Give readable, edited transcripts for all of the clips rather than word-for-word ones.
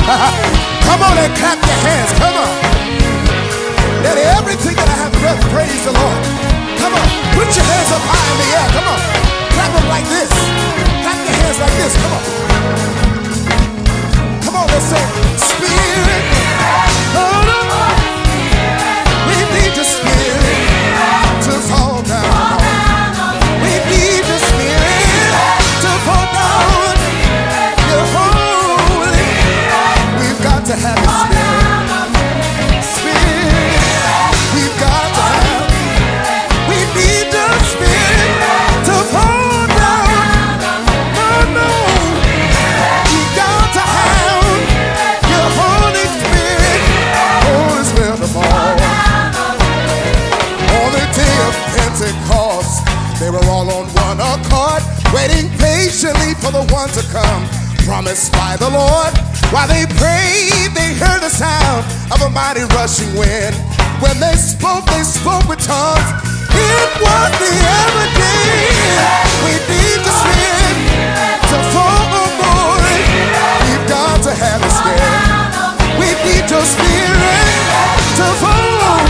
Come on and clap your hands. Come on. Let everything that I have breath praise the Lord. Come on. Put your hands up high in the air. Come on. Clap them like this. Clap your hands like this. Come on. Come on, let's say, Spirit. Oh, no. We need your Spirit to fall down. We need your Spirit to fall down. You're holy. We've got to have your Spirit. Spirit. We've got to have. We need your Spirit to fall down. Oh, no. We've got to have your Holy Spirit. Holy Spirit to fall. On the day of Pentecost, they were all on one accord, waiting patiently for the one to come, promised by the Lord. While they prayed, they heard the sound of a mighty rushing wind. When they spoke with tongues. It was the evidence. We need the Spirit to fall on board. We've got to have the Spirit. We need your Spirit to fall.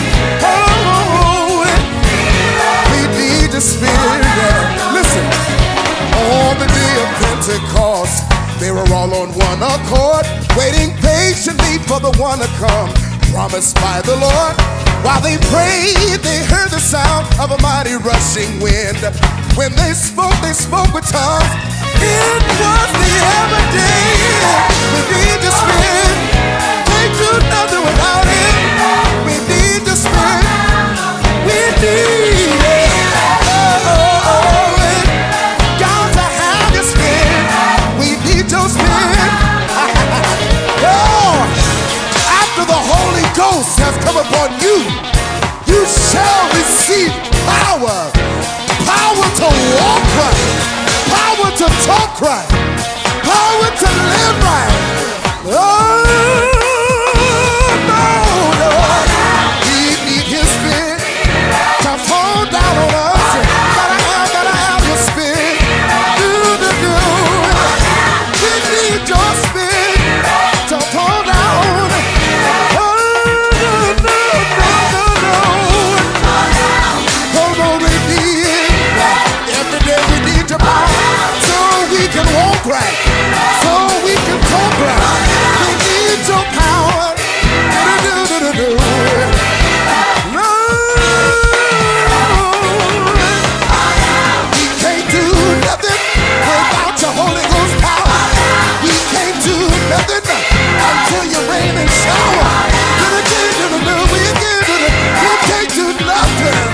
Oh, we need the Spirit. Listen, on the day of Pentecost, they were all on one accord, waiting patiently for the one to come, promised by the Lord. While they prayed, they heard the sound of a mighty rushing wind. When they spoke with tongues. It was the evidence. We need the Spirit. Can't do nothing without it. We need the Spirit. We need it. Got to have your Spirit. We need your Spirit. Oh, after the Holy Ghost has come upon you, you shall receive power. Power to walk right. Power to talk right. Power to live right. Oh, no. We need his Spirit to fall down on us. Gotta have your Spirit. Do. We need your Spirit to fall down. Oh, no. Come on, we need it. Every day we need your power so we can walk right, so we can talk right. We need your power. Do. No. We can't do nothing without your Holy Ghost power. We can't do nothing until you rain and shower. We can't do nothing.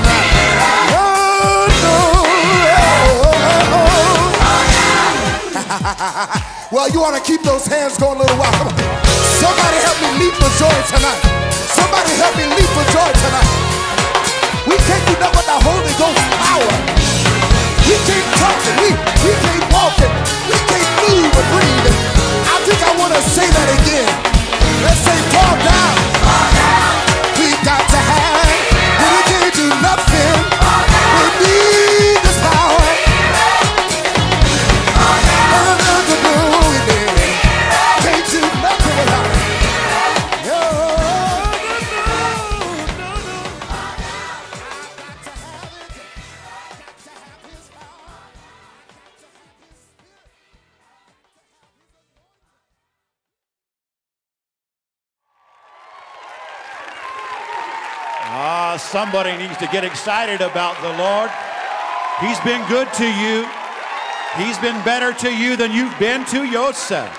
Well, you want to keep those hands going a little while. Come on. Somebody help me leap for joy tonight. Somebody help me leap for joy tonight. We can't do nothing with the Holy Ghost power. We can't talk it. We can't walk it. We can't move or breathe it. I think I want to say that again. Let's say fall down. We got to have. We can't do nothing. We need this power. Somebody needs to get excited about the Lord. He's been good to you. He's been better to you than you've been to yourself.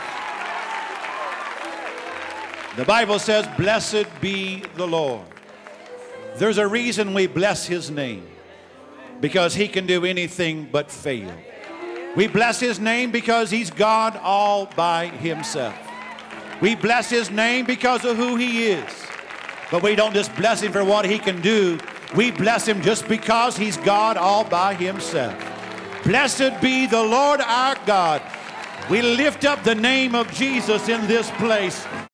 The Bible says, blessed be the Lord. There's a reason we bless his name, because he can do anything but fail. We bless his name because he's God all by himself. We bless his name because of who he is. But we don't just bless him for what he can do. We bless him just because he's God all by himself. Blessed be the Lord our God. We lift up the name of Jesus in this place.